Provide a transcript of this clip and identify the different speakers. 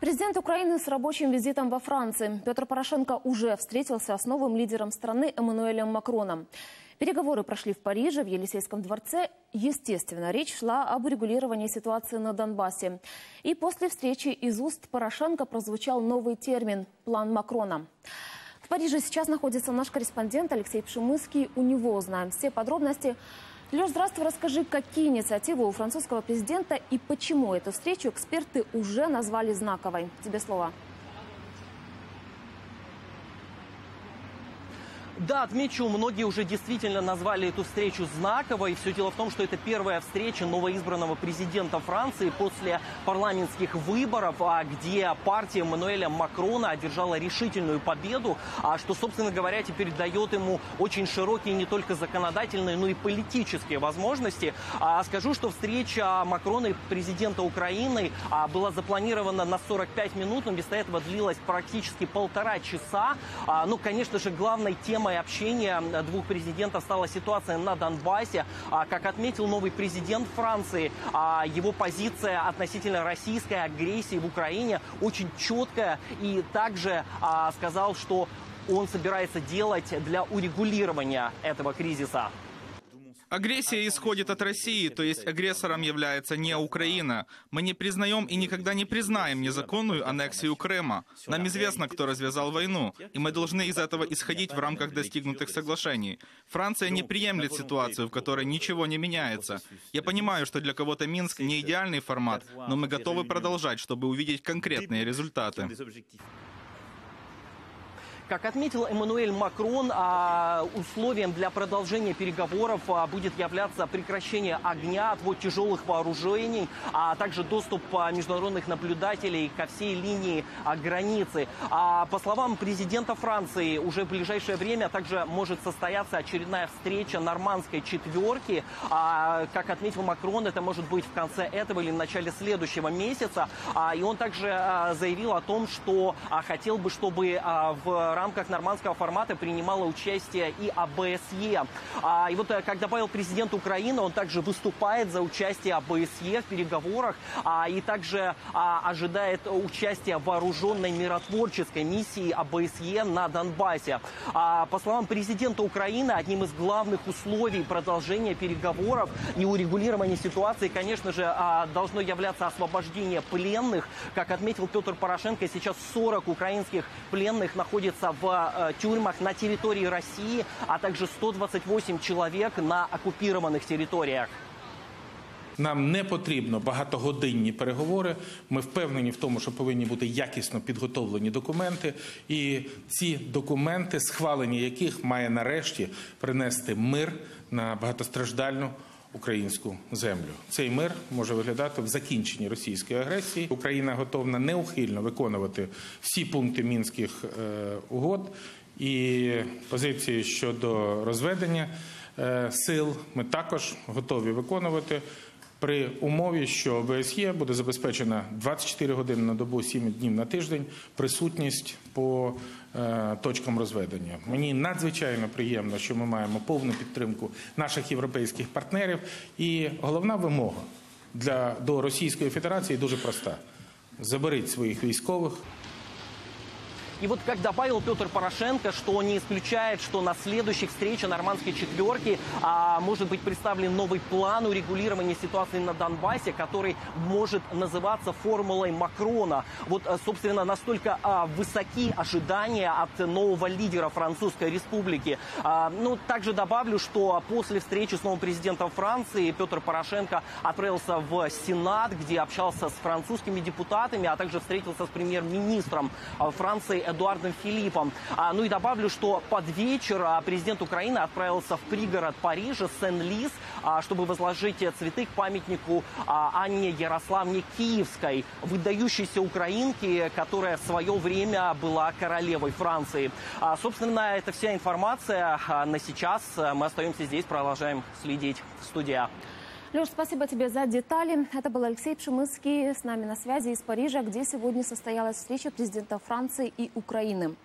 Speaker 1: Президент Украины с рабочим визитом во Франции. Петр Порошенко уже встретился с новым лидером страны Эммануэлем Макроном. Переговоры прошли в Париже, в Елисейском дворце. Естественно, речь шла об урегулировании ситуации на Донбассе. И после встречи из уст Порошенко прозвучал новый термин – «план Макрона». В Париже сейчас находится наш корреспондент Алексей Пшемыский. У него узнаем все подробности. Леш, здравствуй, расскажи, какие инициативы у французского президента и почему эту встречу эксперты уже назвали знаковой. Тебе слово.
Speaker 2: Да, отмечу, многие уже действительно назвали эту встречу знаковой. Все дело в том, что это первая встреча новоизбранного президента Франции после парламентских выборов, где партия Эммануэля Макрона одержала решительную победу, что, собственно говоря, теперь дает ему очень широкие не только законодательные, но и политические возможности. Скажу, что встреча Макрона и президента Украины была запланирована на 45 минут, но вместо этого длилась практически 1,5 часа. Ну, конечно же, главной темой общения двух президентов стала ситуация на Донбассе. Как отметил новый президент Франции, его позиция относительно российской агрессии в Украине очень четкая. И также сказал, что он собирается делать для урегулирования этого кризиса.
Speaker 3: Агрессия исходит от России, то есть агрессором является не Украина. Мы не признаем и никогда не признаем незаконную аннексию Крыма. Нам известно, кто развязал войну, и мы должны из этого исходить в рамках достигнутых соглашений. Франция не приемлет ситуацию, в которой ничего не меняется. Я понимаю, что для кого-то Минск не идеальный формат, но мы готовы продолжать, чтобы увидеть конкретные результаты.
Speaker 2: Как отметил Эммануэль Макрон, условием для продолжения переговоров будет являться прекращение огня, отвод тяжелых вооружений, а также доступ международных наблюдателей ко всей линии границы. По словам президента Франции, уже в ближайшее время также может состояться очередная встреча нормандской четверки. Как отметил Макрон, это может быть в конце этого или в начале следующего месяца. И он также заявил о том, что хотел бы, чтобы в рамках нормандского формата принимало участие и ОБСЕ. И вот, как добавил президент Украины, он также выступает за участие ОБСЕ в переговорах и также ожидает участия вооруженной миротворческой миссии ОБСЕ на Донбассе. По словам президента Украины, одним из главных условий продолжения переговоров и урегулирования ситуации, конечно же, должно являться освобождение пленных. Как отметил Петр Порошенко, сейчас 40 украинских пленных находятся в тюрьмах на территории России, а также 128 человек на оккупированных территориях.
Speaker 4: Нам не потрібно багатогодинні переговори. Ми впевнені в тому, що повинні бути якісно підготовлені документи. І ці документи, схвалення яких має нарешті принести мир на багатостраждальну українську землю. Цей мир може виглядати в закінченні російської агресії. Україна готова неухильно виконувати всі пункти Мінських угод. І позиції щодо розведення сил ми також готові виконувати при умові, що ОБСЄ буде забезпечена 24 години на добу, 7 днів на тиждень присутність по точкам розведення. Мені надзвичайно приємно, що ми маємо повну підтримку наших європейських партнерів. І головна вимога до Російської Федерації дуже проста. Заберіть своїх військових.
Speaker 2: И вот как добавил Петр Порошенко, что не исключает, что на следующих встречах нормандской четверки может быть представлен новый план урегулирования ситуации на Донбассе, который может называться формулой Макрона. Вот, собственно, настолько высоки ожидания от нового лидера Французской Республики. Ну, также добавлю, что после встречи с новым президентом Франции Петр Порошенко отправился в Сенат, где общался с французскими депутатами, а также встретился с премьер-министром Франции Эдуардом Филиппом. Ну и добавлю, что под вечер президент Украины отправился в пригород Парижа, Сен-Лис, чтобы возложить цветы к памятнику Анне Ярославне Киевской, выдающейся украинке, которая в свое время была королевой Франции. Собственно, это вся информация на сейчас. Мы остаемся здесь, продолжаем следить. Студия.
Speaker 1: Леш, спасибо тебе за детали. Это был Алексей Пшемыский с нами на связи из Парижа, где сегодня состоялась встреча президента Франции и Украины.